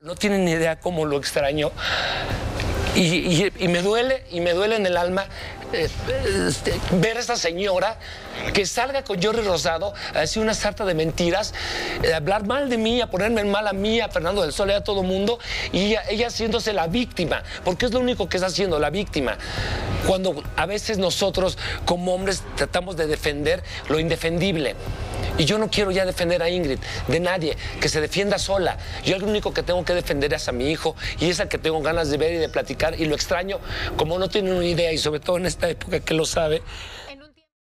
No tienen ni idea cómo lo extraño. Y me duele en el alma ver a esta señora que salga con Jordi Rosado a decir una sarta de mentiras, a hablar mal de mí, a ponerme mal a mí, a Fernando del Sol y a todo mundo, y ella haciéndose la víctima, porque es lo único que está haciendo, la víctima. Cuando a veces nosotros como hombres tratamos de defender lo indefendible. Y yo no quiero ya defender a Ingrid, de nadie, que se defienda sola. Yo el único que tengo que defender es a mi hijo, y es al que tengo ganas de ver y de platicar, y lo extraño como no tienen una idea, y sobre todo en esta época que lo sabe.